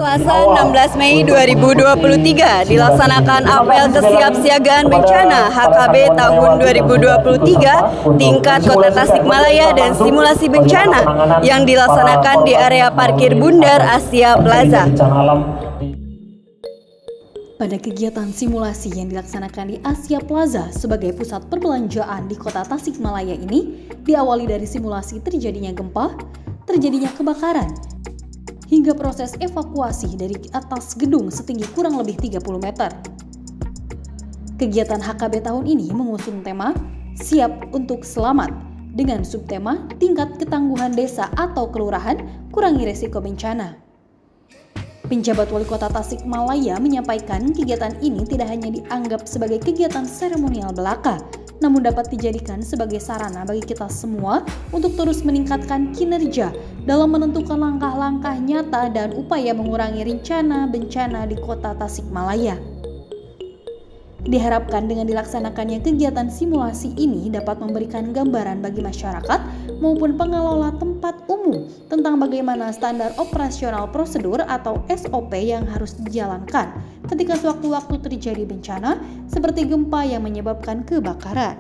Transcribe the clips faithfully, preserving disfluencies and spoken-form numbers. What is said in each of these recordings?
Selasa enam belas Mei dua ribu dua puluh tiga dilaksanakan apel kesiapsiagaan bencana H K B tahun dua ribu dua puluh tiga tingkat Kota Tasikmalaya dan simulasi bencana yang dilaksanakan di area parkir Bundar Asia Plaza. Pada kegiatan simulasi yang dilaksanakan di Asia Plaza sebagai pusat perbelanjaan di Kota Tasikmalaya ini diawali dari simulasi terjadinya gempa, terjadinya kebakaran, hingga proses evakuasi dari atas gedung setinggi kurang lebih tiga puluh meter. Kegiatan H K B tahun ini mengusung tema Siap untuk Selamat dengan subtema Tingkat Ketangguhan Desa atau Kelurahan Kurangi Resiko Bencana. Penjabat Wali Kota Tasikmalaya menyampaikan kegiatan ini tidak hanya dianggap sebagai kegiatan seremonial belaka, namun dapat dijadikan sebagai sarana bagi kita semua untuk terus meningkatkan kinerja dalam menentukan langkah-langkah nyata dan upaya mengurangi rencana bencana di Kota Tasikmalaya. Diharapkan dengan dilaksanakannya kegiatan simulasi ini dapat memberikan gambaran bagi masyarakat maupun pengelola tempat umum tentang bagaimana standar operasional prosedur atau S O P yang harus dijalankan ketika sewaktu-waktu terjadi bencana seperti gempa yang menyebabkan kebakaran.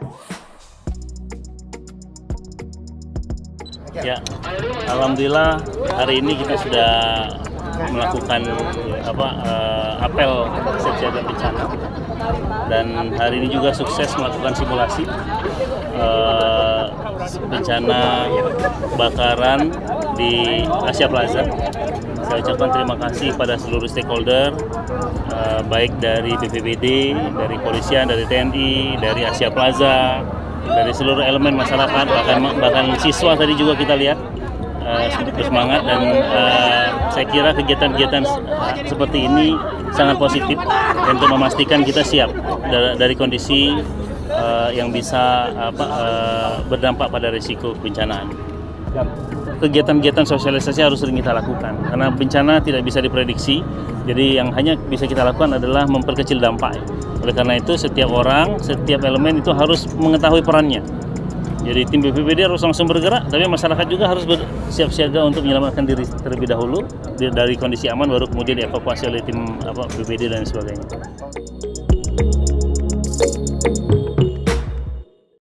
Ya, alhamdulillah hari ini kita sudah melakukan apa uh, apel kesiapsiagaan bencana dan hari ini juga sukses melakukan simulasi uh, bencana kebakaran di Asia Plaza. Saya ucapkan terima kasih pada seluruh stakeholder uh, baik dari B P B D, dari Polisian, dari T N I, dari Asia Plaza, dari seluruh elemen masyarakat, bahkan bahkan siswa tadi juga kita lihat uh, sungguh bersemangat dan uh, saya kira kegiatan-kegiatan uh, seperti ini sangat positif untuk memastikan kita siap dari, dari kondisi uh, yang bisa apa, uh, berdampak pada risiko kebencanaan. Kegiatan-kegiatan sosialisasi harus sering kita lakukan karena bencana tidak bisa diprediksi. Jadi yang hanya bisa kita lakukan adalah memperkecil dampak. Oleh karena itu setiap orang, setiap elemen itu harus mengetahui perannya. Jadi tim B P B D harus langsung bergerak, tapi masyarakat juga harus bersiap siaga untuk menyelamatkan diri terlebih dahulu dari kondisi aman, baru kemudian dievakuasi oleh tim apa, B P B D dan sebagainya.